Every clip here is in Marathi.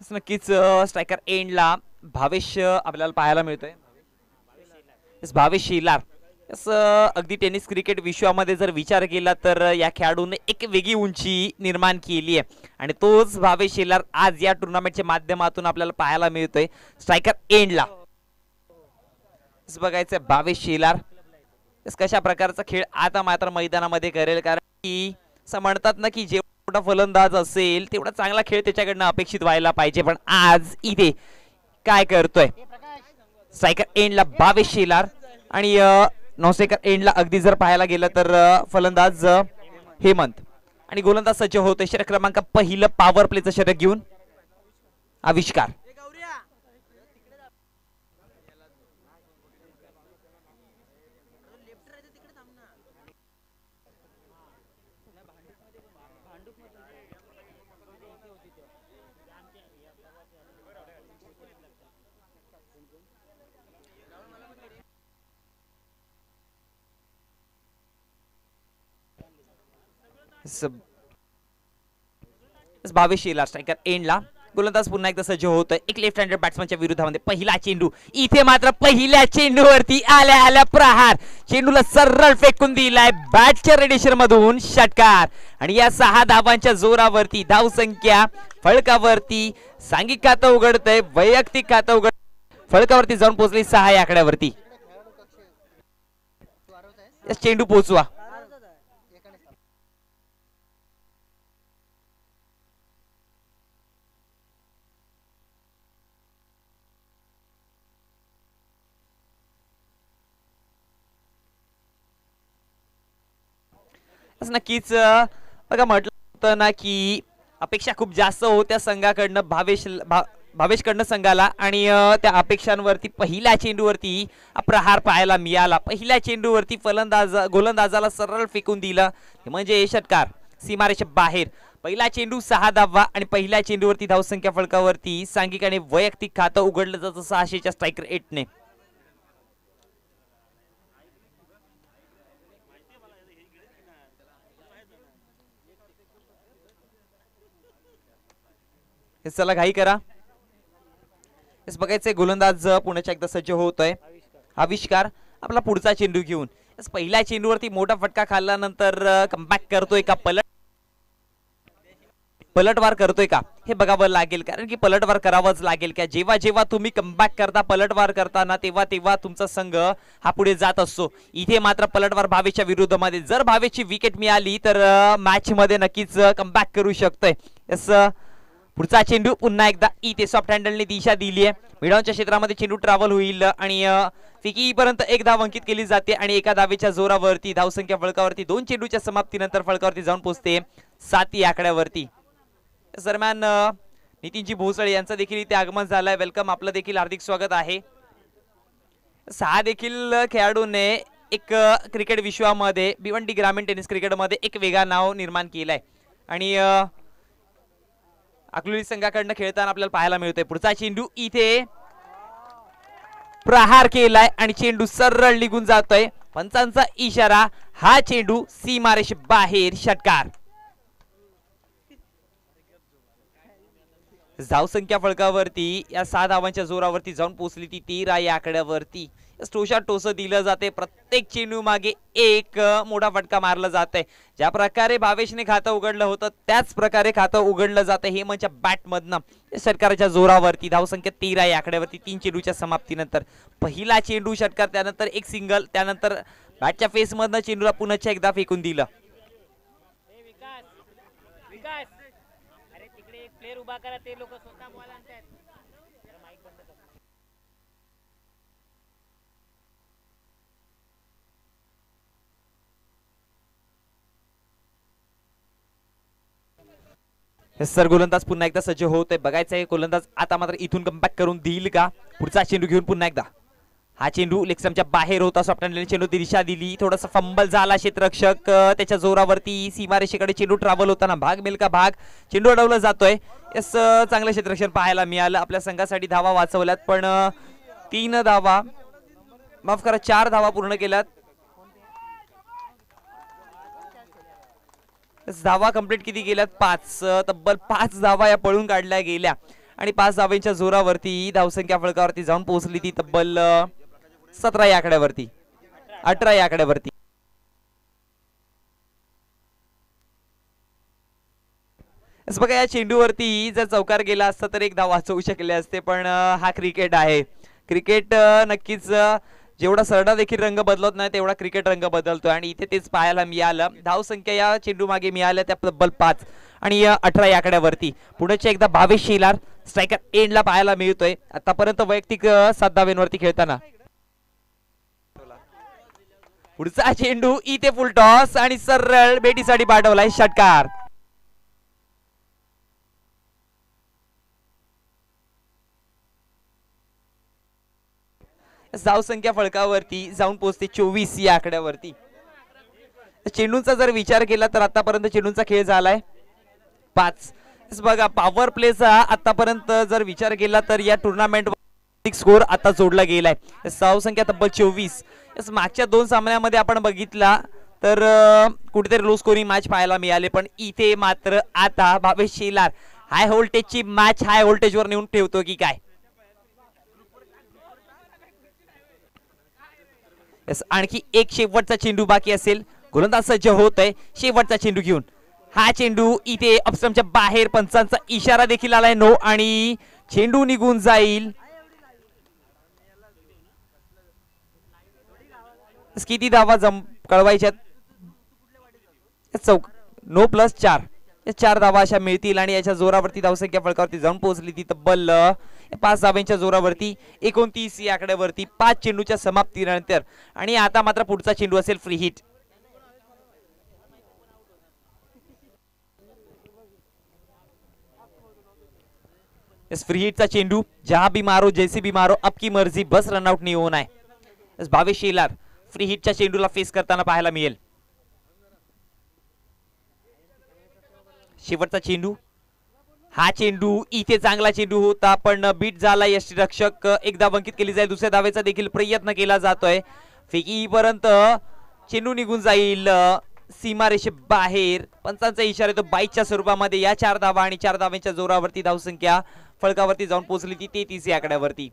नक्कीच स्ट्रायकर एंडला भावेश आपल्याला पाहायला मिळतोय. भावेश शेलार. अगदी टेनिस क्रिकेट विश्वामध्ये जर विचार केला तर या खेळाडूने एक वेगळी उंची निर्माण केली आहे आणि तोच भावेश शेलार आज या टुर्नामेंटच्या माध्यमातून आपल्याला पाहायला मिळतोय स्ट्रायकर एंडला. बघायचं भावेश शेलार कशा प्रकारचा खेळ आता मात्र मैदानामध्ये करेल, कारण की असं म्हणतात ना की जेवढा फलंदाज असेल तेवढा चांगला खेळ त्याच्याकडनं अपेक्षित व्हायला पाहिजे, पण आज इथे काय करतोय स्ट्रायकर एंडला भावेश शेलार आणि नॉस्ट्रायकर एंडला अगदी जर पाहायला गेलं तर फलंदाज हेमंत आणि गोलंदाज सज्ज होतोय षटक क्रमांक पहिलं पॉवर प्लेचं षटक घेऊन आविष्कार. भावेश शेलार स्ट्रायकर एंडला. गोलंदाज पुन्हा एकदा सज्ज होतोय एक लेफ्ट हँडेड बॅट्समनच्या विरोधामध्ये. पहिला चेंडू इथे मात्र पहिल्या चेंडूवरती आल्या आल्या प्रहार, चेंडूला सरळ फेकून दिलाय बॅटच्या रेडिएशन मधून षटकार आणि या 6 धावांच्या जोरावरती धावसंख्या फळकावरती सांघिक खातं उघडतंय, वैयक्तिक खातं उघड फळकावरती जाऊन पोहोचली 6 या आकड्यावरती. चेंडू पोहोचवा. नक्कीच बघा म्हटलं होतं ना की अपेक्षा खूप जास्त होत्या संघाकडनं भावेशकडनं संघाला आणि त्या अपेक्षांवरती पहिल्या चेंडूवरती प्रहार पाहायला मिळाला. पहिल्या चेंडूवरती गोलंदाजाला सरळ फेकून दिलं म्हणजे षटकार सीमारेषे बाहेर. पहिला चेंडू 6 धावा आणि पहिल्या चेंडूवरती धावसंख्या फलकावरती सांघिक आणि वैयक्तिक खातं उघडलं जातं 600च्या स्ट्रायकर 8ने. चला घाई करा. बघायचंय गोलंदाज पुण्याच्या एकदा सज्ज होतोय आविष्कार आपला पुढचा चेंडू घेऊन. पहिल्या चेंडूवरती मोठा फटका खाल्ल्यानंतर कमबॅक करतोय का पलटवार करतोय का हे बघावं लागेल, कारण की पलटवार करावंच लागेल. का जेव्हा जेव्हा तुम्ही कमबॅक करता पलटवार करताना तेव्हा तेव्हा तुमचा संघ हा पुढे जात असतो. इथे मात्र पलटवार भावेशच्या विरोधामध्ये जर भावेशची विकेट मिळाली तर मॅच मध्ये नक्कीच कमबॅक करू शकतोय. पुढचा चेंडू पुन्हा एकदा इथे सॉफ्ट हँडलने दिशा दिली आहे. मिडॉनच्या क्षेत्रामध्ये चेंडू ट्रॅव्हल होईल आणि फिकीपर्यंत एक धाव अंकित केली जाते आणि एका धावेच्या जोरावरती धावसंख्या फळकावरती 2 चेंडूच्या समाप्तीनंतर फळकावरती जाऊन पोहोचते 7 या आकड्यावरती. दरम्यान नितीनजी भोसळे यांचं देखील इथे आगमन झालंय. वेलकम, आपलं देखील हार्दिक स्वागत आहे. 6 देखील खेळाडूने एक क्रिकेट विश्वामध्ये भिवंडी ग्रामीण टेनिस क्रिकेटमध्ये एक वेगळा नाव निर्माण केलंय आणि अकलूरी संघाकडनं खेळताना आपल्याला पाहायला मिळतोय. पुढचा चेंडू इथे प्रहार केलाय आणि चेंडू सरळ निघून जातोय. पंचांचा इशारा, हा चेंडू सीमारेषे बाहेर षटकार. धावसंख्या फळकावरती या 6 धावांच्या जोरावरती जाऊन पोहोचली ती 13 या आकड्यावरती. टोशा टोस दिलं जाते, प्रत्येक चेंडू मागे एक मोठा फटका मारला जात आहे. ज्या प्रकारे भावेशने खातं उघडलं होतं त्याच प्रकारे खातं उघडलं जातं हेमंतच्या बॅटमधनं. षटकाराच्या जोरावरती धावसंख्या 13 या आकड्यावरती 3 चेंडूच्या समाप्तीनंतर पहिला चेंडू षटकार, त्यानंतर एक सिंगल, त्यानंतर बॅटच्या फेस मधनं चेंडूला पुन्हा एकदा फेकून दिलं. उभा करा, ते लोक स्वतः बॉल आणतात. माईक बंद कर. सर गोलंदाज पुन्हा एकदा सज्ज होत आहे. बघायचं आहे गोलंदाज आता मात्र इथून कमबॅक करून देईल का. पुढचा चेंडू घेऊन पुन्हा एकदा हा चेंडू लेगस्टंपच्या बाहेर होता. सॉफ्टहँडने चेंडू दिशा दिली, थोडासा फंबल झाला क्षेत्ररक्षक त्याच्या जोरावरती. सीमारेषेकडे चेंडू ट्रॅव्हल होताना भाग मिल्का भाग चेंडू अडवला जातोय. यस, चांगलं क्षेत्ररक्षण पाहायला मिळालं. आपल्या संघासाठी धावा वाचवल्यात, पण 3 धावा, माफ करा 4 धावा पूर्ण केल्यात. धावा कंप्लीट किती गेल्यात? 5, तब्बल 5 धावा या पळून काढल्या गेल्या आणि 5 धावांच्या जोरावरती धावसंख्या फलकावरती जाऊन पोहोचली ती तब्बल 17 या आकड्यावरती, 18 या आकड्यावरती. बघा या चेंडूवरती जर चौकार गेला असता तर एक धाव वाचवू शकले असते, पण हा क्रिकेट आहे. क्रिकेट नक्कीच जेवढा सरडा देखील रंग बदलत नाही तेवढा क्रिकेट रंग बदलतोय आणि इथे तेच पाहायला मिळालं. धावसंख्या या चेंडू मागे मिळाल्या त्या तब्बल 5 आणि 18 या आकड्यावरती. पुढच्या एकदा भावेश शेलार स्ट्रायकर एंडला पाहायला मिळतोय. आतापर्यंत वैयक्तिक 7 धावांवरती खेळताना. पुढचा चेंडू इथे फुल टॉस आणि सरळ बेटीसाठी पाठवलाय षटकार. धावसंख्या फलकावरती जाऊन पोहोचते 24 या आकड्यावरती. चेंडूंचा जर विचार केला तर आतापर्यंत चेंडूंचा खेळ झालाय 5. बघा पॉवर प्लेचा आतापर्यंत जर विचार केला तर या टुर्नामेंट स्कोर आता जोडला गेलाय. धावसंख्या तब्बल 24. मागच्या 2 सामन्यामध्ये आपण बघितला तर कुठेतरी लो स्कोरिंग मॅच पाहायला मिळाले, पण इथे मात्र आता भावेश शेलार हाय व्होल्टेजची मॅच हाय व्होल्टेजवर नेऊन ठेवतो की काय. आणखी एक शेवटचा चेंडू बाकी असेल. गोलंदाज सज्ज होत आहे शेवटचा चेंडू घेऊन. हा चेंडू इथे अपस्टंपच्या बाहेर, पंचांचा इशारा देखील आलाय नो आणि चेंडू निघून जाईल. किती धावा कळवायच्यात? चौक नो प्लस 4. 4 धावा अशा मिळतील आणि याच्या जोरावरती धावसंख्या फलकावरती जाऊन पोहोचली ती तब्बल 5 धावांच्या जोरावरती 29 या आकड्यावरती 5 चेंडूच्या समाप्तीनंतर. आणि आता मात्र पुढचा चेंडू असेल फ्री हिट. फ्री हिटचा चेंडू जहां भी मारो जैसे भी मारो अब की मर्जी बस रनआउट नाही होणार आहे. भावेश शेलार फ्री हिटच्या चेंडूला फेस करताना पाहायला मिळेल. शेवटचा चेंडू. हा चेंडू इथे चांगला चेंडू होता पण बीट झाला. यष्टीरक्षक एकदा बंकित केली जाईल. दुसऱ्या धावेचा देखील प्रयत्न केला जातोय. फेकीपर्यंत चेंडू निघून जाईल सीमारेषे बाहेर. पंचांचा इशारा तो 22च्या स्वरूपामध्ये. या 4 धावा आणि 4 धावांच्या जोरावरती धावसंख्या फलकावरती जाऊन पोहोचली ती 33 या आकड्यावरती.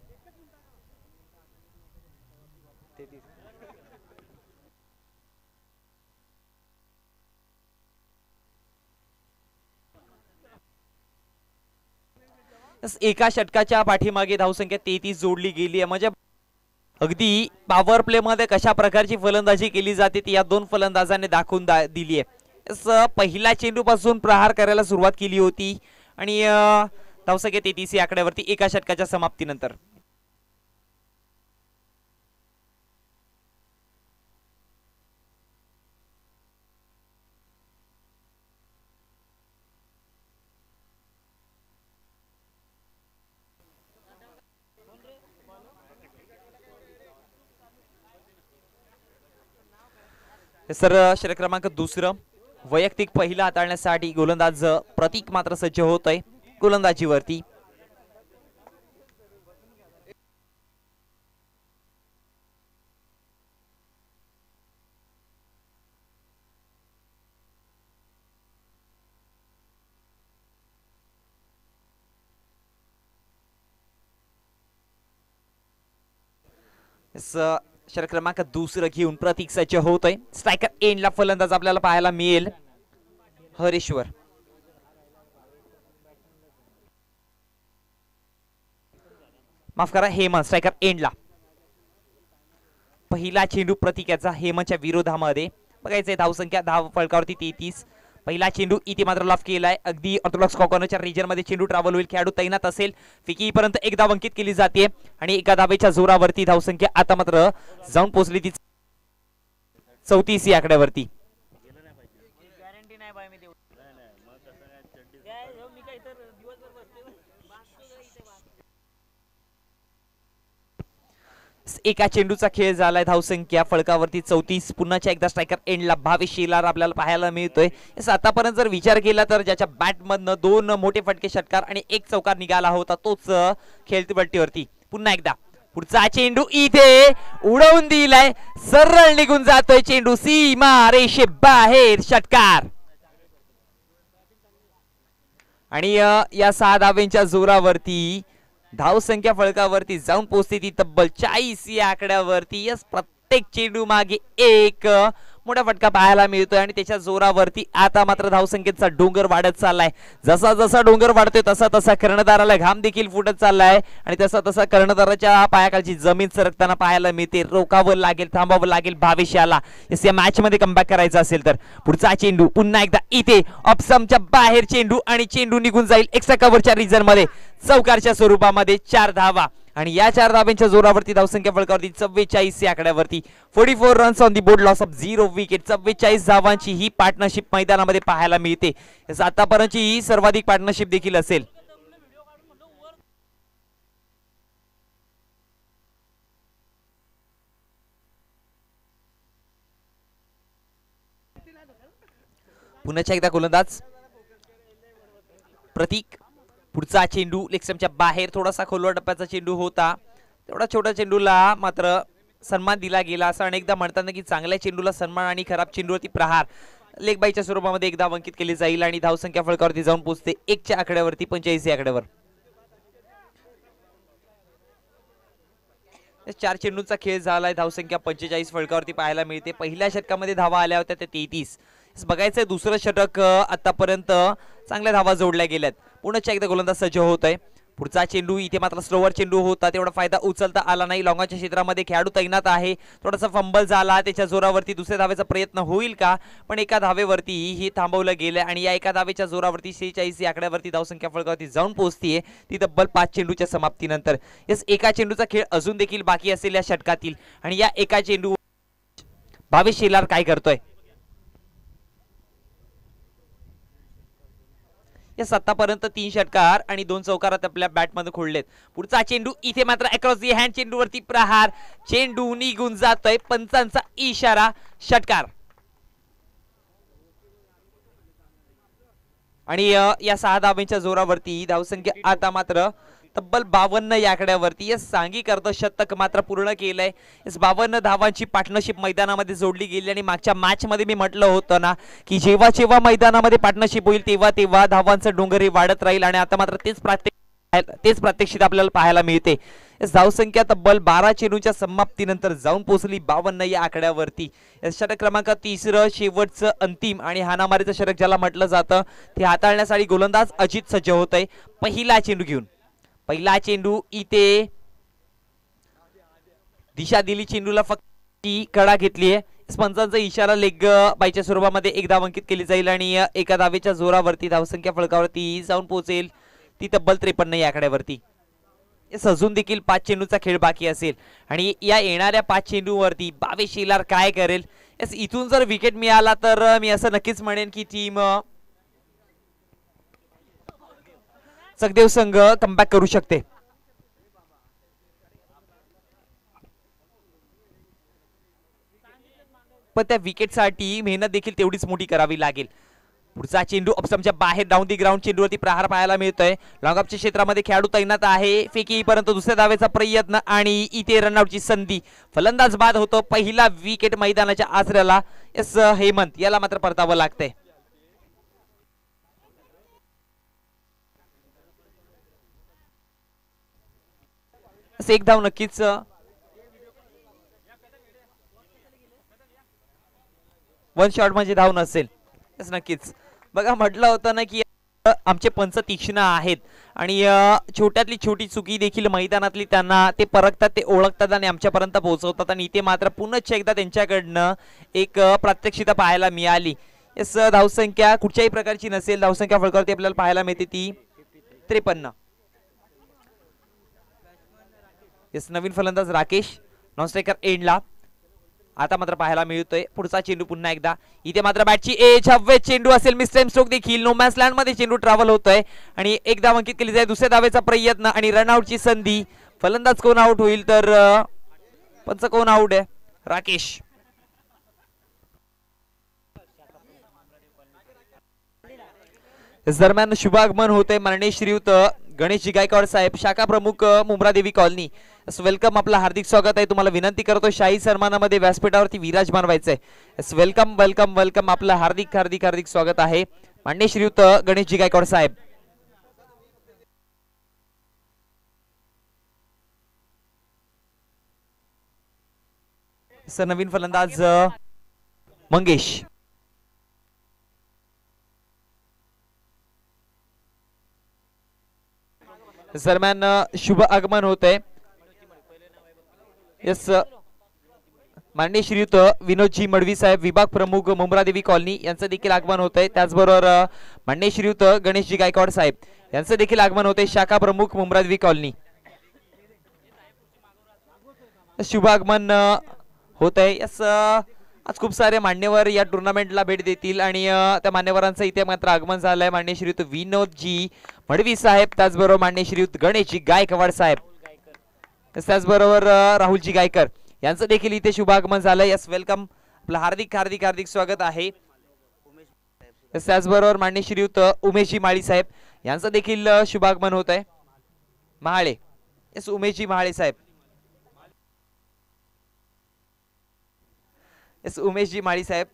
एका षटकाच्या पाठीमागे धावसंख्या 33 जोडली गेली आहे. म्हणजे अगदी पॉवर प्ले मध्ये कशा प्रकारची फलंदाजी केली जाते ती या 2 फलंदाजांनी दाखवून दिली आहे. पहिल्या चेंडू पासून प्रहार करायला सुरुवात केली होती आणि धावसंख्या 33 या आकड्यावरती एका षटकाच्या समाप्तीनंतर. सर षटक क्रमांक 2 वैयक्तिक पहिला हाताळण्यासाठी गोलंदाज प्रतीक मात्र सज्ज होत आहे गोलंदाजीवरती. षटक क्रमांक 2 घेऊन प्रतीक सज्ज होतोय. स्ट्रायकर एंडला फलंदाज आपल्याला पाहायला मिळेल हरेश्वर. माफ करा हेमंत. स्ट्रायकर एंडला पहिला चेंडू प्रतीकाचा हेमंतच्या विरोधामध्ये. बघायचंय धावसंख्या धाव फलकावरती 33. पहिला चेंडू इथे मात्र लॉफ केलाय. अगदी ऑर्थोडॉक्स कॉर्नरच्या रीजन मध्ये चेंडू ट्रॅव्हल होईल. खेळाडू तैनात असेल. फिकीपर्यंत एक धाव अंकित केली जाते आणि एका धावेच्या जोरावरती धावसंख्या आता मात्र जाऊन पोहोचली ती 34 या आकड्यावरती. एका चेंडूचा खेळ झालाय. धावसंख्या फलकावरती 34. पुन्हा एकदा स्ट्रायकर एंडला भावेश शेलार आपल्याला पाहायला मिळतोय. आतापर्यंत जर विचार केला तर ज्याच्या बॅट मधनं 2 मोठे फटके षटकार आणि 1 चौकार निघाला होता तोच खेळपट्टीवरती. पुन्हा एकदा पुढचा चेंडू इथे उडवून दिलाय. सरळ निघून जातोय चेंडू सीमा रेषे बाहेर. षटकार आणि या 6 धावेंच्या जोरावरती धावसंख्या फळकावरती जाऊन पोहोचते ती तब्बल 40 या आकड्यावरती. यस, प्रत्येक चेंडू मागे एक मोठा फटका पाहायला मिळतोय आणि त्याच्या जोरावरती आता मात्र धावसंख्येचा डोंगर वाढत चाललाय. जसा जसा डोंगर वाढतोय तसा तसा कर्णधाराला घाम देखील फुटत चाललाय आणि तसा तसा कर्णधाराच्या पायाखालची जमीन सरकताना पाहायला मिळते. रोकावं लागेल, थांबावं लागेल भावेशाला या मॅच मध्ये कमबॅक करायचा असेल तर. पुढचा चेंडू पुन्हा एकदा इथे ऑप्समच्या बाहेर चेंडू आणि चेंडू निघून जाईल एक्स्ट्रा कव्हरच्या रिजन मध्ये. चौकारच्या स्वरूपामध्ये 4 धावा आणि या 4 धाब्यांच्या जोरावरती धावसंख्या फळकावरती 44 या आकड्यावरती. 44 runs on the board, loss of 0 wicket. 44 धावांची ही पार्टनरशिप मैदानामध्ये पाहायला मिळते. आतापर्यंतची ही सर्वाधिक पार्टनरशिप देखील असेल. पुन्हा एकदा गोलंदाज प्रतीक. पुढचा चेंडू लेगस्टंपच्या बाहेर, थोडासा खोलवर टप्प्याचा चेंडू होता. तेवढा छोट्या चेंडूला मात्र सन्मान दिला गेला. असं अनेकदा म्हणतात की चांगल्या चेंडूला सन्मान आणि खराब चेंडूवरती प्रहार. लेगबाईच्या स्वरूपामध्ये एकदा अंकित केली जाईल आणि धावसंख्या फळकावरती जाऊन पोहोचते 1च्या आकड्यावरती, 85 या आकड्यावर. 4 चेंडूंचा खेळ झालाय. धावसंख्या 45 फळकावरती पाहायला मिळते. पहिल्या षटकामध्ये धावा आल्या होत्या त्या 33. बघायचंय दुसरं षटक आतापर्यंत चांगल्या धावा जोडल्या गेल्यात. पुन्हा एकदा गोलंदाज सज्ज होत आहे. पुढचा चेंडू इथे मात्र स्लोवर चेंडू होता, तेवढा फायदा उचलता आला नाही. लॉंगाच्या क्षेत्रामध्ये खेळाडू तैनात आहे. थोडासा फंबल झाला, त्याच्या जोरावरती दुसऱ्या धावेचा प्रयत्न होईल का, पण एका धावेवरती हे थांबवलं गेलं आणि या एका धावेच्या जोरावरती 46 या आकड्यावरती धावसंख्या फळकावरती जाऊन पोहोचतीये ती तब्बल 5 चेंडूच्या समाप्तीनंतर. यस, एका चेंडूचा खेळ अजून देखील बाकी असेल या षटकातील आणि या एका चेंडू भावेश शेलार काय करतोय. आतापर्यंत 3 षटकार आणि 2 चौकारात आपल्या बॅटमध्ये खोडलेत. पुढचा चेंडू इथे मात्र अक्रॉस दी हँड चेंडूवरती प्रहार. चेंडू निघून जातोय, पंचांचा इशारा, षटकार. आणि या 6 धाब्यांच्या जोरावरती धावसंख्या आता मात्र तब्बल 52 या आकड्यावरती. या सांघिक अर्धशतक मात्र पूर्ण केलंय. 52 धावांची पार्टनरशिप मैदानामध्ये जोडली गेली आणि मागच्या मॅच मध्ये मी म्हटलं होतं ना की जेव्हा जेव्हा मैदानामध्ये पार्टनरशिप होईल तेव्हा तेव्हा धावांचं डोंगर हे वाढत राहील आणि आता मात्र तेच प्रात्यक्षिक आपल्याला पाहायला मिळते. धावसंख्या तब्बल 12 चेंडूच्या समाप्तीनंतर जाऊन पोहोचली 52 या आकड्यावरती. षटक क्रमांक 3 शेवटचं अंतिम आणि हाणामारीचं षटक ज्याला म्हटलं जातं ते हाताळण्यासाठी गोलंदाज अजित सज्ज होत आहे. पहिला चेंडू घेऊन. पहिला चेंडू इथे दिशा दिली चेंडूला, फक्त कडा घेतलीये. पंचांचा इशारा लेग बायच्या स्वरूपामध्ये एक धाव अंकित केली जाईल आणि एका धावेच्या जोरावरती धावसंख्या फळकावरती जाऊन पोहोचेल ती तब्बल 53 या आकड्यावरती. अजून देखील 5 चेंडूचा खेळ बाकी असेल आणि या येणाऱ्या 5 चेंडूवरती भावेश शेलार काय करेल. इथून जर विकेट मिळाला तर मी असं नक्कीच म्हणेन की टीम सखदेव संघ कमबॅक करू शकते. पण त्या विकेटसाठी मेहनत देखील तेवढीच मोठी करावी लागेल. पुढचा चेंडू ऑप्शनच्या बाहेर डाऊन दी ग्राउंड चेंडूवरती प्रहार पाहायला मिळतोय. लॉंगअपच्या क्षेत्रामध्ये खेळाडू तैनात आहे. फेकी परंतु दुसऱ्या धावेचा प्रयत्न आणि इथे रनआउटची संधी. फलंदाज बाद होतो. पहिला विकेट मैदानाच्या आसऱ्याला. एस हेमंत याला मात्र परतावं लागतंय. एक धाव नक्कीच वन शॉट म्हणजे धाव नसेल. नक्कीच बघा म्हटलं होतं ना की आमचे पंच तीक्ष्ण आहेत आणि छोट्यातली छोटी चुकी देखील मैदानातली त्यांना ते परखतात, ते ओळखतात आणि आमच्यापर्यंत पोहोचवतात आणि इथे मात्र पुन्हा एकदा त्यांच्याकडनं एक प्रात्यक्षिकता पाहायला मिळाली. यस, धावसंख्या कुठच्याही प्रकारची नसेल. धावसंख्या फळकावरती आपल्याला पाहायला मिळते ती 53. यस, नवीन फलंदाज राकेश नॉन स्ट्रायकर एंडला आता मात्र पाहायला मिळतोय. पुढचा चेंडू पुन्हा एकदा इथे मात्र बॅटची एज हवे चेंडू असेल. मिस्टेम स्ट्रोक देखील नो मॅन्स लँड मध्ये चेंडू ट्रॅव्हल होतोय आणि एक धाव अंकित केली जाईल. दुसऱ्या धावेचा प्रयत्न आणि रनआउटची संधी. फलंदाज कोण आउट होईल तर पंच कोण आउट आहे. राकेश. दरम्यान शुभागमन होते माननीय श्रीयुत गणेशजी गायकवाड साहेब, शाखा प्रमुख मुंब्रादेवी कॉलनी. वेलकम, आपलं हार्दिक स्वागत आहे. तुम्हाला विनंती करतो शाही सन्मानामध्ये व्यासपीठावरती विराजमान व्हायचंय. वेलकम, आपलं हार्दिक स्वागत आहे माननीय श्रीयुत गणेशजी गायकवाड साहेब. सर नवीन फलंदाज मंगेश. दरम्यान शुभ आगमन होत आहे. यस माननीय श्रीयुत विनोदजी मडवी साहेब विभाग प्रमुख मुंब्रादेवी कॉलनी यांचं देखील आगमन होत आहे. त्याचबरोबर माननीय श्रीयुत गणेशजी गायकवाड साहेब यांचं देखील आगमन होते शाखा प्रमुख मुंब्रादेवी कॉलनी. शुभ आगमन होत आहे. यस आज खूप सारे मान्यवर या टुर्नामेंटला भेट देतील आणि त्या मान्यवरांचं इथे मात्र आगमन झालंय. माननीय श्रीयुत विनोदजी मडवी साहेब, त्याचबरोबर माननीय श्रीयुत गणेशजी गायकवाड साहेब, त्याचबरोबर राहुलजी गायकर यांचं देखील इथे शुभ आगमन झालंय. यस वेलकम, आपलं हार्दिक हार्दिक हार्दिक स्वागत आहे. त्याचबरोबर माननीय श्रीयुत उमेशजी माळी साहेब यांचं देखील शुभ आगमन होत आहे. महाळे, यस उमेशजी महाळे साहेब, यस उमेशजी माळी साहेब.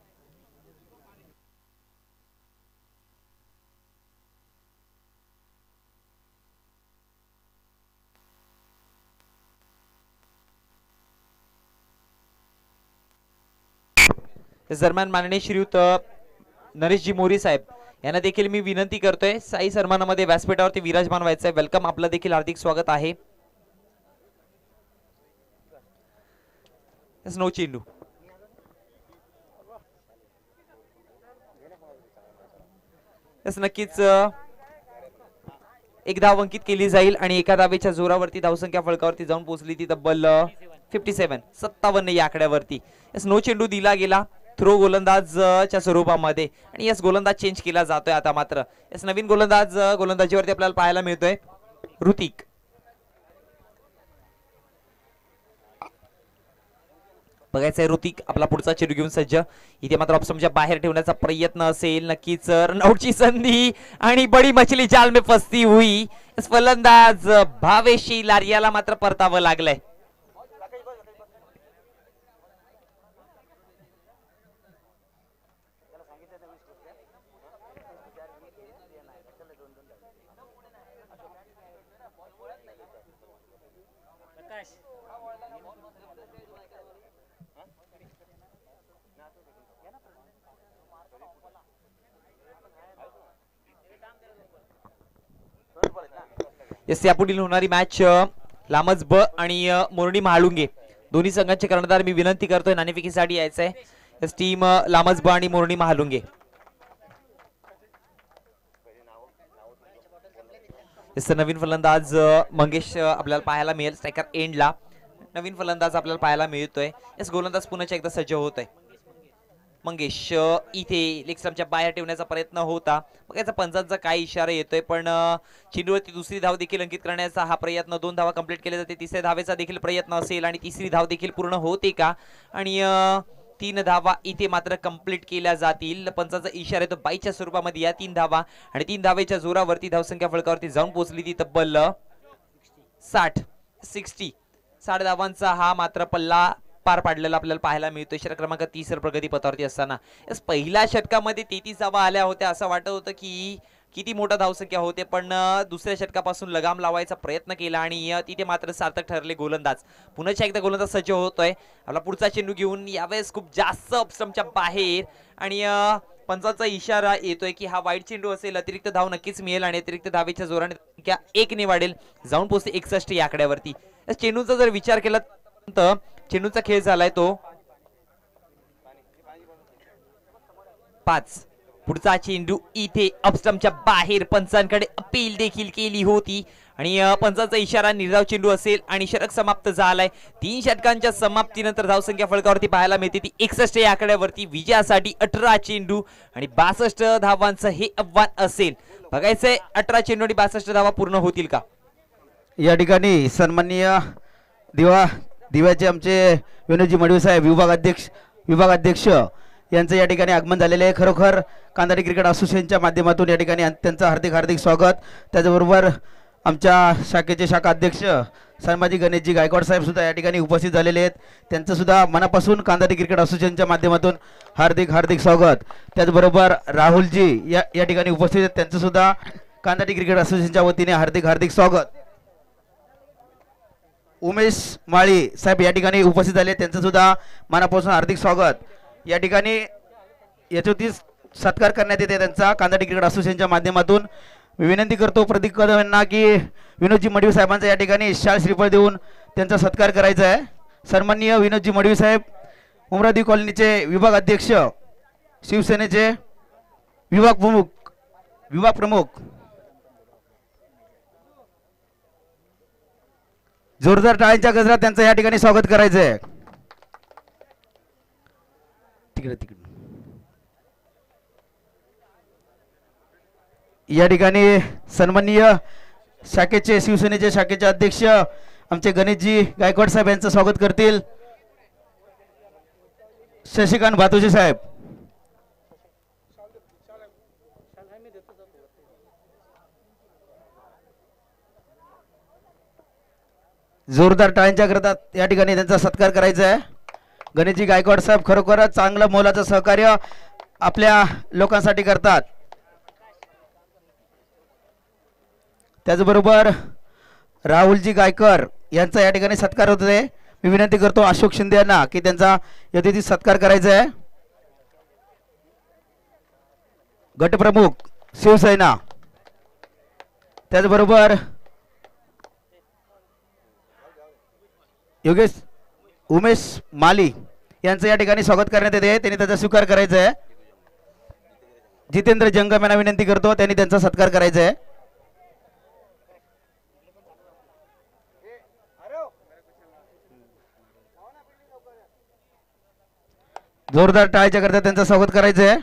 दरम्यान माननीय श्रीयुत नरेशजी मोरी साहेब यांना देखील मी विनंती करतोय साई सन्मानामध्ये व्यासपीठावरती विराजमान व्हायचंय. वेलकम, आपलं देखील हार्दिक स्वागत आहे. नो चेंडू, नक्कीच एक धाव अंकित केली जाईल आणि एका धावेच्या जोरावरती धावसंख्या फळकावरती जाऊन पोहोचली ती तब्बल 57 या आकड्यावरती. यस नो चेंडू दिला गेला थ्रो गोलंदाजच्या स्वरूपामध्ये आणि यस गोलंदाज चेंज केला जातोय आता मात्र. यस नवीन गोलंदाज गोलंदाजीवरती आपल्याला पाहायला मिळतोय ऋतिक. बघायचंय ऋतिक आपला पुढचा चेंडू घेऊन सज्ज. इथे मात्र ऑप्शनच्या बाहेर ठेवण्याचा प्रयत्न असेल. नक्कीच रनआउटची संधी आणि बडी मछली जाल में फसती हुई. फलंदाज भावेशी लारियाला मात्र परतावं लागलंय. यस यापुढील होणारी मॅच लामज ब आणि मोरणी महाळुंगे दोन्ही संघांचे कर्णधार मी विनंती करतोय नाणेफेकीसाठी यायचंय. यस टीम लामज ब आणि मोरणी महाळुंगे. यस नवीन फलंदाज मंगेश आपल्याला पाहायला मिळेल. स्ट्रायकर एंडला नवीन फलंदाज आपल्याला पाहायला मिळतोय. यस गोलंदाज पुन्हा एकदा सज्ज होत आहे. मंगेश इथे लेग स्टंपच्या बाहेर ठेवण्याचा प्रयत्न होता. बघायचा पंचांचा काय इशारा येतोय पण चेंडूवरती दुसरी धाव देखील अंकित करण्याचा हा प्रयत्न. 2 धावा कंप्लीट केले जाते. तिसऱ्या धावेचा देखील प्रयत्न असेल आणि तिसरी धाव देखील पूर्ण होते का आणि 3 धावा इथे मात्र कंप्लीट केल्या जातील. पंचांचा इशारा येतो 22च्या स्वरूपामध्ये या 3 धावा आणि 3 धावेच्या जोरावरती धावसंख्या फळकावरती जाऊन पोहोचली ती तब्बल 60 धावांचा हा मात्र पल्ला पार पाडलेला आपल्याला पाहायला मिळतो. षटक क्रमांक 30 प्रगती पथावरती असताना पहिल्या षटकामध्ये 33 धावा आल्या होत्या. असं वाटत होतं की किती मोठा धावसंख्या होते पण दुसऱ्या षटकापासून लगाम लावायचा प्रयत्न केला आणि तिथे मात्र सार्थक ठरले गोलंदाज. पुन्हा एकदा गोलंदाज सज्ज होतोय आपला पुढचा चेंडू घेऊन. यावेळेस खूप जास्त ऑप्शनच्या बाहेर आणि पंचाचा इशारा येतोय की हा वाईट चेंडू असेल. अतिरिक्त धाव नक्कीच मिळेल आणि अतिरिक्त धावेच्या जोराने 1 ने वाढेल. जाऊन पोहोचते 61 या आकड्यावरती. चेंडूचा जर विचार केला तर चेंडूचा खेळ झालाय तो 5. पुढचा चेंडू इथे अपस्टंपच्या बाहेर पंचांकडे अपील देखील केली होती आणि पंचांचा इशारा निर्धाव चेंडू असेल आणि षटक समाप्त झालाय. 3 षटकांच्या समाप्तीनंतर धावसंख्या फळकावरती पाहायला मिळते ती 61 या आकड्यावरती. विजयासाठी 18 चेंडू आणि 62 धावांचं हे आव्हान असेल. बघायचंय 18 चेंडू आणि 62 धावा पूर्ण होतील का. या ठिकाणी सन्माननीय दिव्याचे आमचे विनोदजी मडवी साहेब विभागाध्यक्ष यांचं या ठिकाणी आगमन झालेले आहे. खरोखर कांदारी क्रिकेट असोसिएशनच्या माध्यमातून या ठिकाणी त्यांचं हार्दिक हार्दिक स्वागत. त्याचबरोबर आमच्या शाखेचे शाखा अध्यक्ष सन्मानजी गणेशजी गायकवाड साहेब सुद्धा या ठिकाणी उपस्थित झालेले आहेत. त्यांचं सुद्धा मनापासून कांदारी क्रिकेट असोसिएशनच्या माध्यमातून हार्दिक हार्दिक स्वागत. त्याचबरोबर राहुलजी या ठिकाणी उपस्थित आहेत. त्यांचं सुद्धा कांदारी क्रिकेट असोसिएशनच्या वतीने हार्दिक हार्दिक स्वागत. उमेश माळी साहेब या ठिकाणी उपस्थित झाले, त्यांचं सुद्धा मनापासून हार्दिक स्वागत. या ठिकाणी यथोचित सत्कार करण्यात येते त्यांचा कांदाटी क्रिकेट असोसिएशनच्या माध्यमातून. मी विनंती करतो प्रदीप कदम यांना की विनोदजी मडवी साहेबांचा या ठिकाणी शाल श्रीफळ देऊन त्यांचा सत्कार करायचा आहे. सन्माननीय विनोदजी मडवी साहेब, उमरादी कॉलनीचे विभाग अध्यक्ष, शिवसेनेचे विभाग प्रमुख, जोरदार टाळ्यांच्या गजरात त्यांचं या ठिकाणी स्वागत करायचं आहे. तिकडे या ठिकाणी सन्माननीय शाखेचे शिवसेनेचे शाखेचे अध्यक्ष आमचे गणेशजी गायकवाड साहेब यांचं स्वागत करतील. शशिकांत भातोजी साहेब. जोरदार टाळ्यांच्या गजरात या ठिकाणी त्यांचा सत्कार करायचा आहे. गणेशजी गायकवाड साहेब खरोखरच चांगलं मोलाचं सहकार्य आपल्या लोकांसाठी करतात. त्याचबरोबर राहुलजी गायकर यांचा या ठिकाणी सत्कार होत आहे. मी विनंती करतो अशोक शिंदे यांना की त्यांचा यथोचित सत्कार करायचा आहे. गटप्रमुख शिवसेना, त्याचबरोबर उमेश माली यांचं या ठिकाणी स्वागत करण्यात येते, त्यांनी त्याचा स्वीकार करायचा आहे. जितेंद्र जंगम यांना विनंती करतो त्यांनी त्यांचा सत्कार करायचा आहे. जोरदार टाळ्याच्या करता त्यांचं स्वागत करायचं आहे.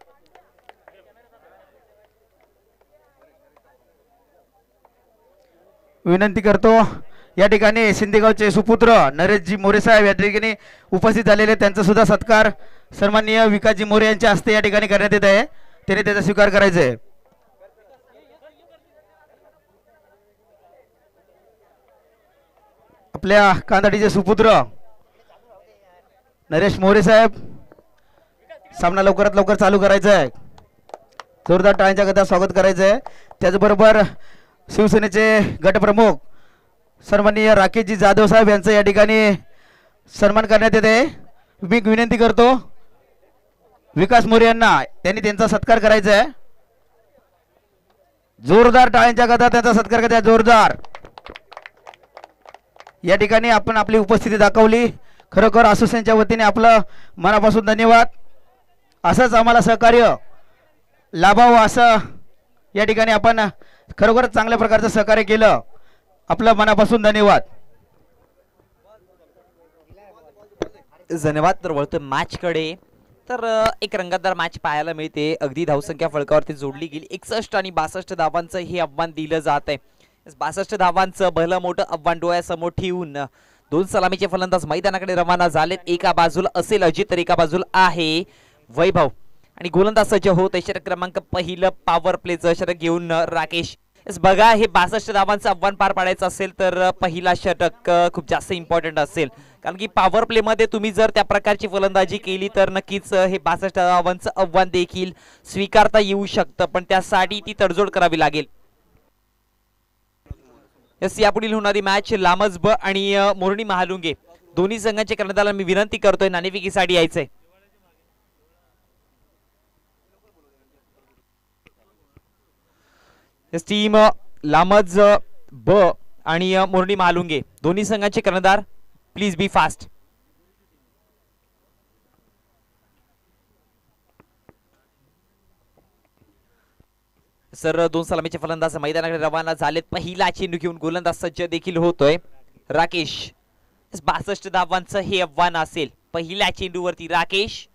विनंती करतो या ठिकाणी सिंदेगावचे सुपुत्र नरेशजी मोरे साहेब या ठिकाणी उपस्थित झालेले, त्यांचा सुद्धा सत्कार सन्माननीय विकासजी मोरे यांच्या हस्ते या ठिकाणी करण्यात येत आहे, त्यांनी त्याचा स्वीकार करायचा आहे. आपल्या कांदाडीचे सुपुत्र नरेश मोरे साहेब, सामना लवकरात लवकर चालू करायचा आहे. जोरदार टाळ्यांच्या गजरात स्वागत करायचं आहे. त्याचबरोबर शिवसेनेचे गटप्रमुख सन्माननीय राकेशजी जाधव साहेब यांचं या ठिकाणी सन्मान करण्यात येते. मी विनंती करतो विकास मोरे यांना, त्यांनी त्यांचा सत्कार करायचा आहे. जोरदार टाळ्यांच्या गजरात त्यांचा सत्कार करायचा, जोरदार. या ठिकाणी आपण आपली उपस्थिती दाखवली, खरोखर असोसिएशनच्या वतीने आपलं मनापासून धन्यवाद. असंच आम्हाला सहकार्य लाभावं असं या ठिकाणी आपण खरोखर चांगल्या प्रकारचं सहकार्य केलं, आपलं मनापासून धन्यवाद. धन्यवाद. तर वळतो मॅच कडे. तर एक रंगतदार मॅच पाहायला मिळते. अगदी धावसंख्या फलकावरती जोडली गेली. 61 आणि 62 धावांचं हे आव्हान दिलं जात आहे. 62 धावांचं भलं मोठं आव्हान डोळ्यासमोर ठेवून दोन सलामीचे फलंदाज मैदानाकडे रवाना झालेत. एका बाजूला असेल अजित, तर एका बाजूला आहे वैभव. आणि गोलंदाज सज्ज होत षटक क्रमांक पहिलं पॉवर प्लेचं षटक घेऊन राकेश. बघा, हे 62 धावांचं आव्हान पार पाडायचं असेल तर पहिला षटक खूप जास्त इम्पॉर्टंट असेल, कारण की पॉवर प्ले मध्ये तुम्ही जर त्या प्रकारची फलंदाजी केली तर नक्कीच हे 62 धावांचं आव्हान देखील स्वीकारता येऊ शकतं, पण त्यासाठी ती तडजोड करावी लागेल. यापुढील होणारी मॅच लामजब आणि मोरणी महालुंगे दोन्ही संघांच्या कर्णधाराला मी विनंती करतोय नाणेफेकीसाठी यायचंय. टीम लामजब आणि मोरणी महालुंगे दोन्ही संघांचे कर्णधार, प्लीज बी फास्ट. सर दोन सलामीचे फलंदाज मैदानाकडे रवाना झालेत. पहिला चेंडू घेऊन गोलंदाज सज्ज देखील होतोय राकेश. 62 धावांचं हे आव्हान असेल. पहिल्या चेंडूवरती राकेश.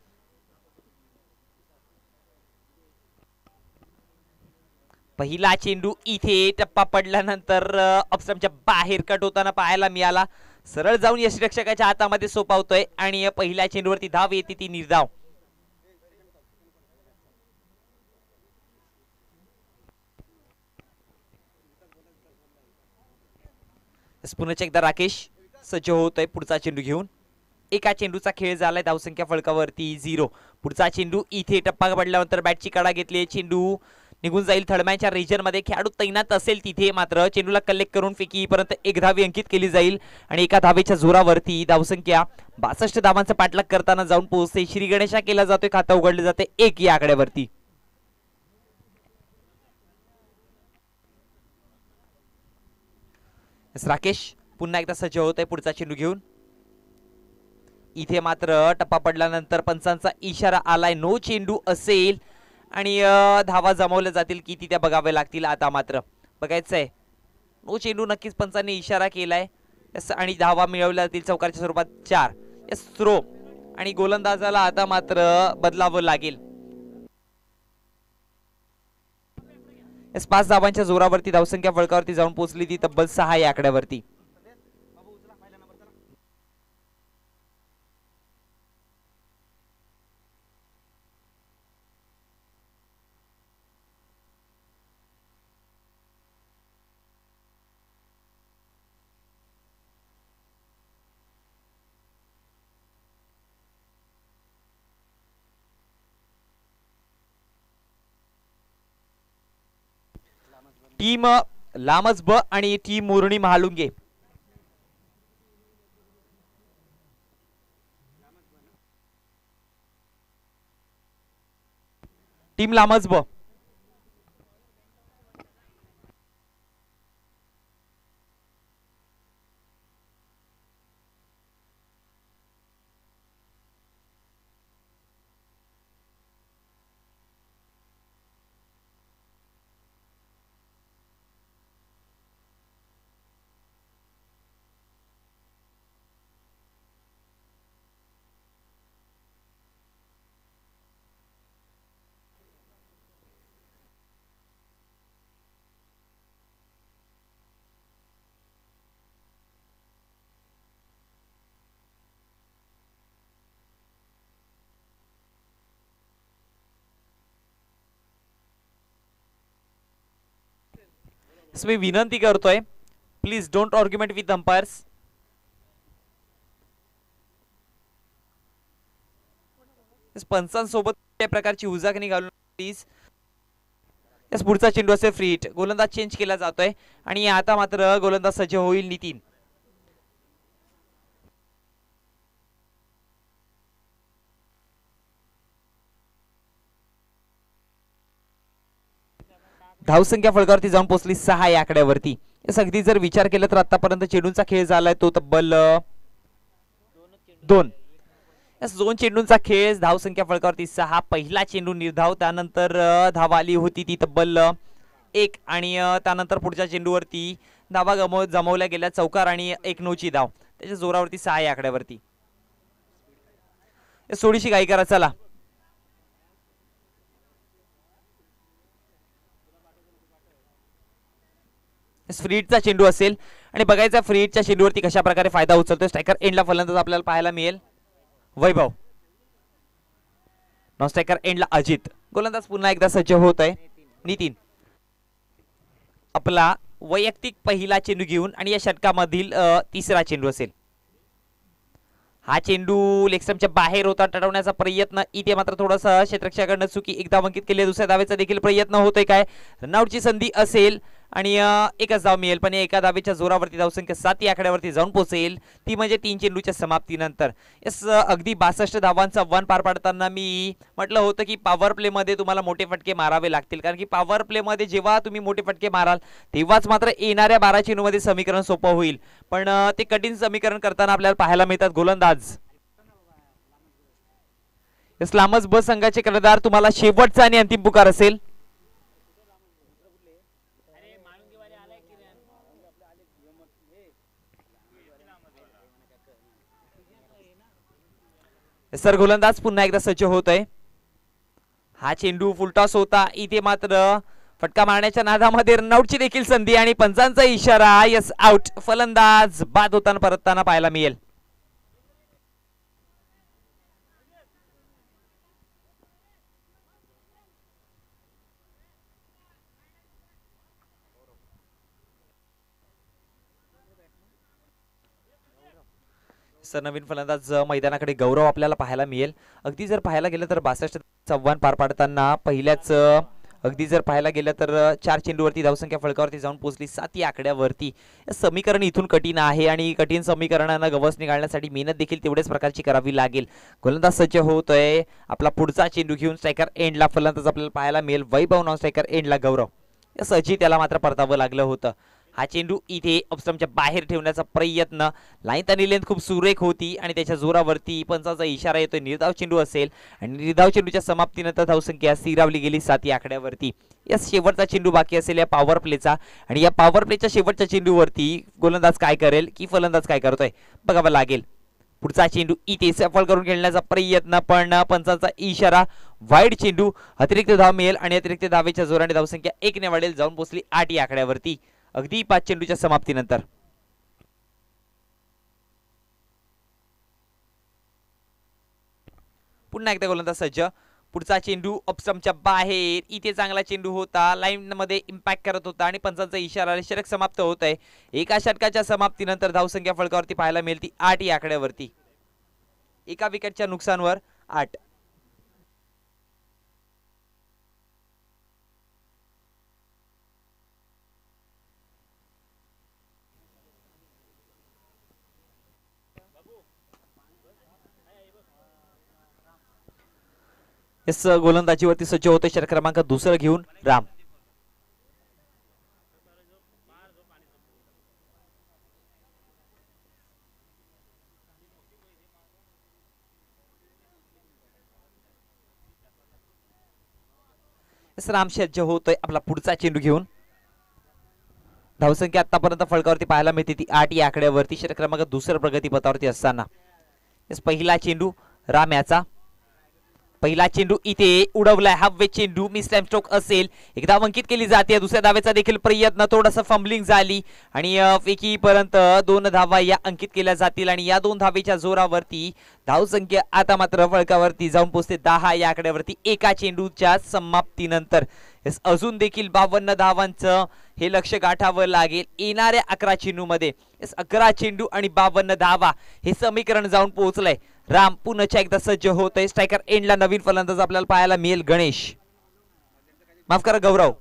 पहिला चेंडू इथे टप्पा पडल्यानंतर ऑफस्टंपच्या बाहेर कट होताना पाहायला मिळाला. सरळ जाऊन यष्टिरक्षकाच्या हातामध्ये सोपावतोय आणि पहिल्या चेंडूवरती धाव येते ती निर्धाव. पुन्हा एकदा राकेश सज्ज होतोय पुढचा चेंडू घेऊन. एका चेंडूचा खेळ झालाय. धावसंख्या फलकावरती 0. पुढचा चेंडू इथे टप्पा पडल्यानंतर बॅटची कडा घेतली. चेंडू निघून जाईल थर्डमॅनच्या रिजन मध्ये खेळाडू तैनात असेल तिथे मात्र चेंडूला कलेक्ट करून फेकी परंतु एक धावी अंकित केली जाईल आणि एका धावेच्या जोरावरती धावसंख्या 62 धावांचा पाठलाग करताना जाऊन पोहोचते. श्री गणेशा केला जातोय, खाता उघडले जाते 1 या आकड्यावरती. राकेश पुन्हा एकदा सज्ज होत आहे पुढचा चेंडू घेऊन. इथे मात्र टप्पा पडल्यानंतर पंचांचा इशारा आलाय, नो चेंडू असेल आणि धावा जमवल्या जातील किती त्या बघाव्या लागतील. आता मात्र बघायचंय, नो चेंडू नक्कीच पंचांनी इशारा केलाय आणि धावा मिळवल्या जातील चौकारच्या स्वरूपात 4. यस थ्रो आणि गोलंदाजाला आता मात्र बदलावं लागेल. 5 धावांच्या जोरावरती धावसंख्या फळकावरती जाऊन पोहोचली ती तब्बल 6 या आकड्यावरती. टीम लामच ब आणि टीम मुरणी महालुंगे. टीम लामच ब मी विनंती करतोय, please don't argument with umpires. पंचांसोबत त्या प्रकारची उजागणी घालून प्लीज. पुढचा चेंडू असेल फ्री हिट, गोलंदाज चेंज केला जातोय आणि आता मात्र गोलंदाज सज्ज होईल नितीन. धावसंख्या फळकावरती जाऊन पोहोचली 6 या आकड्यावरती. अगदी जर विचार केला तर आतापर्यंत चेंडूंचा खेळ झालाय तो तब्बल 2. 2 चेंडूंचा खेळ, धावसंख्या फळकावरती 6. पहिला चेंडू निर्धाव, त्यानंतर धावा आली होती ती तब्बल 1 आणि त्यानंतर पुढच्या चेंडूवरती धावा जमवल्या गेल्या चौकार आणि 1 नोची धाव, त्याच्या जोरावरती 6 या आकड्यावरती. थोडीशी घाई करा चला. फ्रीटचा चेंडू असेल आणि बघायचा फ्रीटच्या चेंडूवरती कशा प्रकारे फायदा उचलतोय. स्ट्रायकर एंडला फलंदाज आपल्याला पाहायला मिळेल वैभव, नॉन स्ट्रायकर एंडला अजित. गोलंदाज पुन्हा एकदा सज्ज होत आहे नितीन. आपला वैयक्तिक पहिला चेंडू घेऊन आणि या षटकामधील तिसरा चेंडू असेल. हा चेंडू लेगस्टंपच्या बाहेर होता, टळवण्याचा प्रयत्न इथे मात्र थोडासा क्षेत्ररक्षकाकडून चुकी. एकदा अंकित केले, दुसऱ्या धावेचा देखील प्रयत्न होतोय. काय रनआउटची संधी असेल आणि एकच धाव मिळेल, पण एका धावेच्या जोरावरती धावसंख्या 7 या आकड्यावरती जाऊन पोहोचेल, ती म्हणजे 3 चेंडूच्या समाप्तीनंतर. यस अगदी 62 धावांचा वन पार पाडताना मी म्हटलं होतं की पॉवर प्ले मध्ये तुम्हाला मोठे फटके मारावे लागतील, कारण की पॉवर प्ले मध्ये जेव्हा तुम्ही मोठे फटके माराल तेव्हाच मात्र येणाऱ्या 12 चेंडूमध्ये समीकरण सोपं होईल. पण ते कठीण समीकरण करताना आपल्याला पाहायला मिळतात गोलंदाज. लामच ब संघाचे कर्णधार, तुम्हाला शेवटचा आणि अंतिम पुकार असेल. सर गोलंदाज पुन्हा एकदा सज्ज होत आहे. हा चेंडू फुलटॉस होता, इथे मात्र फटका मारण्याच्या नादामध्ये रनआउटची देखील संधी आणि पंचांचा इशारा. यस आउट, फलंदाज बाद होताना परतताना पाहायला मिळेल. सर नवीन फलंदाज मैदानाकडे गौरव आपल्याला पाहायला मिळेल. अगदी जर पाहायला गेलं तर 62 आव्हान पार पाडताना पहिल्याच अगदी जर पाहायला गेलं तर 4 चेंडूवरती धावसंख्या फलकावरती जाऊन पोहोचली 7 या आकड्यावरती. हे समीकरण इथून कठीण आहे आणि कठीण समीकरणांना गवसणी घालण्यासाठी मेहनत देखील तेवढ्याच प्रकारची करावी लागेल. गोलंदाज सज्ज होतोय. आपला पुढचा चेंडू घेऊन स्ट्रायकर एंडला फलंदाज आपल्याला पाहायला मिळेल. वैभव नॉन स्ट्रायकर एंडला गौरव. या सहजी त्याला मात्र परतावं लागलं होतं. हा चेंडू इथे ऑफस्टंपच्या बाहेर ठेवण्याचा प्रयत्न. लाईन आणि लेंथ खूप सुरेख होती आणि त्याच्या जोरावरती पंचाचा इशारा येतोय. निर्धाव चेंडू असेल आणि निर्धाव चेंडूच्या समाप्तीनंतर धावसंख्या स्थिरावली गेली 7 या आकड्यावरती. या शेवटचा चेंडू बाकी असेल या पॉवर प्लेचा आणि या पॉवर प्लेच्या शेवटच्या चेंडूवरती गोलंदाज काय करेल की फलंदाज काय करतोय बघावं लागेल. पुढचा चेंडू इथे सफल करून खेळण्याचा प्रयत्न पण पंचाचा इशारा. वाईड चेंडू. अतिरिक्त धाव मिळेल आणि अतिरिक्त धावेच्या जोराने धावसंख्या 1 ने वाढेल. जाऊन पोहोचली 8 या आकड्यावरती अगदी 5 चेंडूच्या समाप्तीनंतर. पुन्हा एकदा गोलंदाज सज्ज. पुढचा चेंडू ऑफस्टंपच्या बाहेर. इथे चांगला चेंडू होता. लाईन मध्ये इम्पॅक्ट करत होता आणि पंचांचा इशारा. षटक समाप्त होत आहे. एका षटकाच्या समाप्तीनंतर धावसंख्या फलकावरती पाहायला मिळते 8 या आकड्यावरती. एका विकेटच्या नुकसानवर 8. इस गोलंदाजीवरती सज्ज होते षटक क्रमांक 2 घेऊन राम. राम सज्ज होतोय आपला पुढचा चेंडू घेऊन. धावसंख्या आतापर्यंत फलकावरती पाहायला मिळते ती 8 या आकड्यावरती. षटक क्रमांक 2 प्रगतीपथावरती असताना पहिला चेंडू राम याचा. पहिला चेंडू इथे उडवलाय. हाफ चेंडू मिस टाइम स्ट्रोक असेल. एक धाव अंकित केली जाते. दुसऱ्या धावेचा देखील प्रयत्न. थोडासा फंबलिंग झाली आणि फेकीपर्यंत 2 धावा या अंकित केल्या जातील आणि या 2 धावेच्या जोरावरती धावसंख्या आता मात्र फलकावरती जाऊन पोहोचते 10 या आकड्यावरती एका चेंडूच्या समाप्तीनंतर. अजून देखील 52 धावांचं हे लक्ष गाठावं लागेल येणाऱ्या 11 चेंडूमध्ये. 11 चेंडू आणि 52 धावा हे समीकरण जाऊन पोहोचलंय. राम पुन्हा एकदा सज्ज होतोय. स्ट्रायकर एंडला नवीन फलंदाज आपल्याला पाहायला मिळेल. गणेश माफ करा गौरव.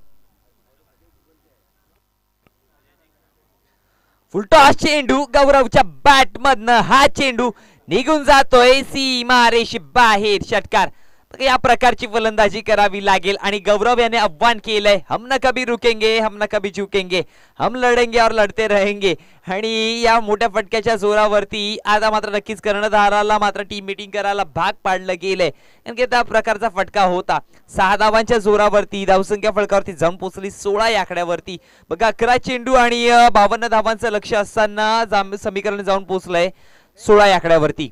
फुलटॉस चेंडू गौरवच्या बॅट मधनं हा चेंडू निघून जातोय सीमारेषे बाहेर. षटकार. या प्रकारची फलंदाजी करावी लागेल आणि गौरव याने आव्हान केलंय. हम न कभी रुकेंगे, हम न कभी झुकेंगे, हम लढेंगे और लढते रहेंगे. आणि या मोठ्या फटक्याच्या जोरावरती आता मात्र नक्कीच कर्णधाराला मात्र टीम मीटिंग करायला भाग पाडलं गेलंय. कारण की त्या प्रकारचा फटका होता. 6 धावांच्या जोरावरती धावसंख्या फलकावरती जाऊन पोहोचली 16 या आकड्यावरती. बघा 11 चेंडू आणि 52 धावांचं लक्ष असताना समीकरण जाऊन पोहोचलंय 16 या आकड्यावरती.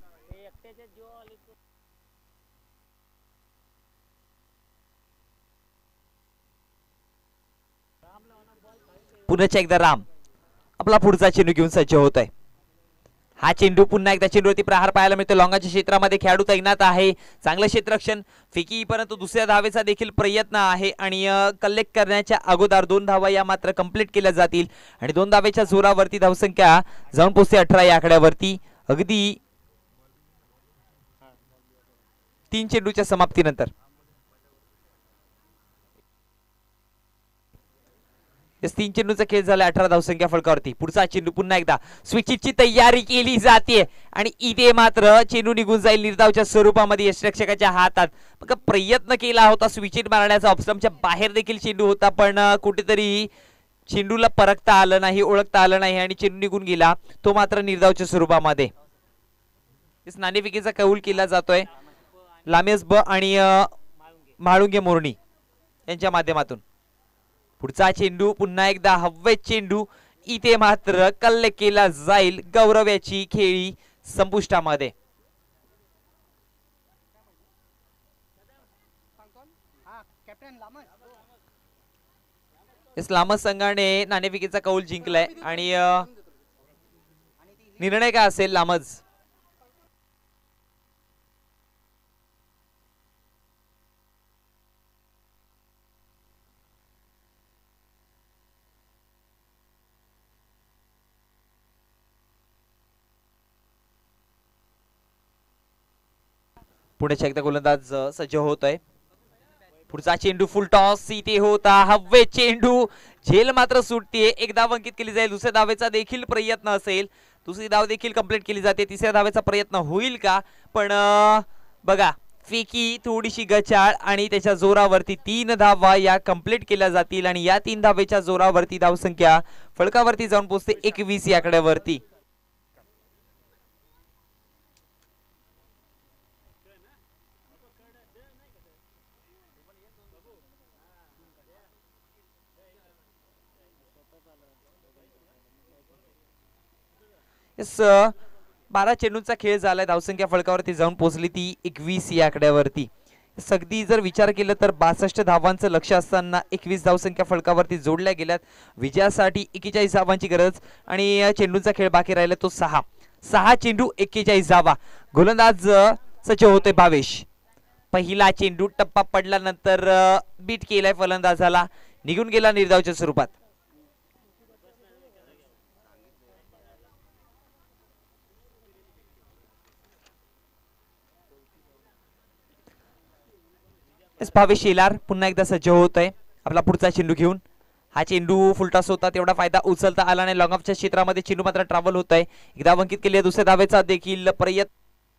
पुन्हा एकदा राम आपला पुढचा चेंडू घेऊन सज्ज होतोय. हा चेंडू पुन्हा एकदा चेंडूवरती प्रहार पाहायला मिळतो. लॉंगाच्या क्षेत्रामध्ये खेळाडू तैनात आहे. चांगलं क्षेत्ररक्षण. फेकी परंतु दुसऱ्या धावेचा देखील प्रयत्न आहे आणि कलेक्ट करण्याच्या अगोदर 2 धावा या मात्र कंप्लीट केल्या जातील आणि 2 धावेच्या जोरावरती धावसंख्या जाऊन पोहोचते 18 या आकड्यावरती अगदी 3 चेंडूच्या समाप्तीनंतर. 3 चेंडूचा खेळ झाला. 18 धावसंख्या फलकावरती. पुढचा चेंडू पुन्हा एकदा स्विचिटची तयारी केली जाते आणि इथे मात्र चेंडू निघून जाईल निर्धावच्या स्वरूपामध्ये यष्टिरक्षकाच्या हातात. मग प्रयत्न केला होता स्विचिट मारण्याचा. ऑफस्टंपच्या बाहेर देखील चेंडू होता पण कुठेतरी चेंडूला परखता आलं नाही, ओळखता आलं नाही आणि चेंडू निघून गेला. तो मात्र निर्धावच्या स्वरूपामध्ये. नाणेफेकीचा कौल केला जातोय लामेस ब आणि म्हाळुंगे मोरणी यांच्या माध्यमातून. पुढचा चेंडू पुन्हा एकदा हवेत चेंडू. इथे मात्र कल्ले केला जाईल. गौरव याची खेळी संपुष्टामध्ये. लामस संघाने नाणेफेकीचा कौल जिंकलाय आणि निर्णय काय असेल लामस. पुढे एकदा गोलंदाज सज्ज होतोय. पुढचा चेंडू फुल टॉस इथे होता, हवे चेंडू, झेल मात्र सुटते. एक धाव अंकित केली जाईल, दुसऱ्या धावेचा देखील प्रयत्न असेल, दुसरी धाव देखील कंप्लीट केली जाते, तिसऱ्या धावेचा प्रयत्न होईल का? पण बघा फेकी थोडीशी गचाळ आणि त्याच्या जोरावरती 3 धावा या कंप्लीट केल्या जातील आणि या 3 धावेच्या जोरावरती धावसंख्या फलकावरती जाऊन पोहोचते 21 या आकड्यावरती. यस 12 चेंडूंचा खेळ झालाय, धावसंख्या फलकावरती जाऊन पोहोचली ती 21 या आकड्यावरती. अगदी जर विचार केला तर 62 धावांचं लक्ष असताना 21 धावसंख्या फलकावरती जोडल्या गेल्यात. विजयासाठी 41 धावांची गरज आणि चेंडूंचा खेळ बाकी राहिला तो 6 चेंडू 41 धावा. गोलंदाज सज्ज होते भावेश. पहिला चेंडू टप्पा पडल्यानंतर बीट केलाय फलंदाजाला, निघून गेला निर्धावच्या स्वरूपात. भावेश शेलार पुन्हा एकदा सज्ज होत आहे आपला पुढचा चेंडू घेऊन. हा चेंडू फुलटॉस होता, तेवढा फायदा उचलता आला नाही. लॉंग ऑफच्या क्षेत्रामध्ये चेंडू मात्र ट्रॅव्हल होत आहे. एकदा अंकित केली, दुसऱ्या धावेचा देखील प्रयत्न,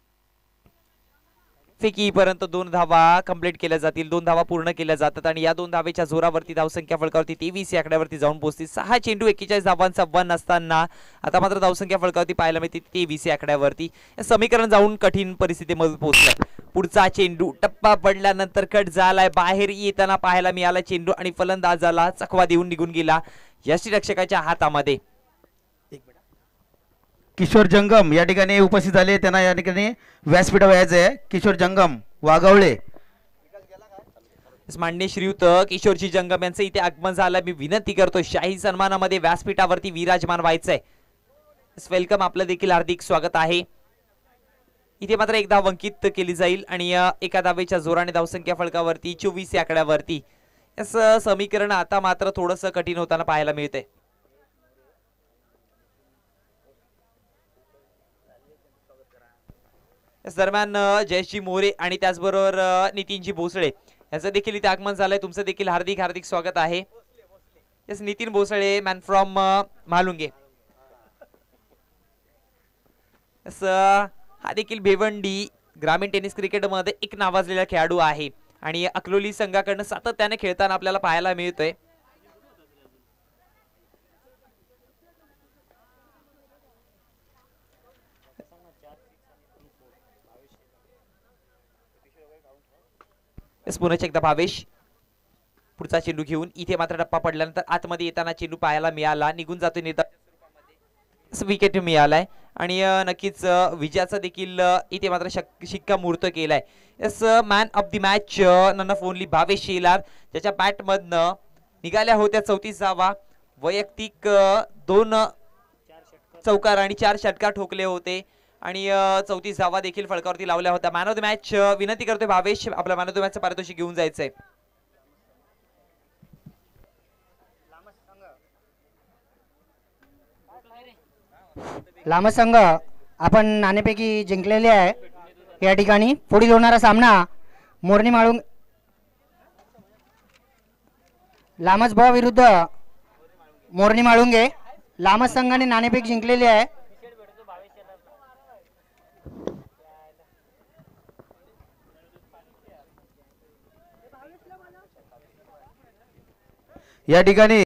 फेकीपर्यंत 2 धावा कंप्लीट केल्या जातील, 2 धावा पूर्ण केल्या जातात आणि या 2 धावेच्या जोरावरती धावसंख्या फलकावरती 23 या आकड्यावरती जाऊन पोहोचते. 6 चेंडू 41 धावांचा वन असताना आता मात्र धावसंख्या फलकावरती पाहायला मिळते 23 या आकड्यावरती. समीकरण जाऊन कठीण परिस्थितीमध्ये पोहोचलंय. पुढचा चेंडू टप्पा पडल्यानंतर कट झालाय, बाहेर येताना पाहायला मिळाला चेंडू आणि फलंदाजाला चकवा देऊन निघून गेला यष्टीरक्षकाच्या हातामध्ये. किशोर जंगम या ठिकाणी उपस्थित झाले, त्यांना या ठिकाणी व्यासपीठावर यायचं आहे. किशोर जंगम वाघवळे. माननीय श्रीयुत किशोरजी जंगम यांचं इथे आगमन झालं. मी विनंती करतो शाही सन्मानामध्ये व्यासपीठावरती विराजमान व्हायचंय. वेलकम, आपलं देखील हार्दिक स्वागत आहे. इथे मात्र एक धाव अंकित केली जाईल आणि एका धावेच्या जोराने धावसंख्या फलकावरती 24 या आकड्यावरती. समीकरण आता मात्र थोडंसं कठीण होताना पाहायला मिळतंय. दरम्यान जयश्री मोरे आणि त्याचबरोबर नितीनजी भोसळे यांचं देखील इथे आगमन झालंय. तुमचं देखील हार्दिक हार्दिक स्वागत आहे. Nitin Bhosale, man from Mhalunge. हा देखील भिवंडी ग्रामीण टेनिस क्रिकेट मध्ये एक नावाजलेला खेळाडू आहे आणि अकलोली संघाकडून सातत्याने खेळताना आपल्याला पाहायला मिळतोय. पुन्हा एकदा भावेश पुढचा चेंडू घेऊन. इथे मात्र टप्पा पडल्यानंतर आतमध्ये येताना चेंडू पाहायला मिळाला, निघून जातो विकेट मिळालाय आणि नक्कीच विजयाचा देखील इथे मात्र शिक्कामोर्तब केलाय. Yes, man of the match none of only Bhavesh Shelar, ज्याच्या बॅट मधनं निघाल्या होत्या 34 धावा. वैयक्तिक 2 चौकार आणि 4 षटकार ठोकले होते आणि 34 धावा देखील फलकावरती लावल्या होत्या. मॅन ऑफ द मॅच विनंती करतोय भावेश, आपल्या मॅन ऑफ द मॅचचं पारितोषिक घेऊन जायचंय. लांब संघ आपण नाणेपैकी जिंकलेले आहे. या ठिकाणी पुढील होणारा सामना मोरणी माळुंग लामच भाव विरुद्ध मोरणी माळुंगे. लामच संघाने नाणेफेक जिंकलेली आहे. या ठिकाणी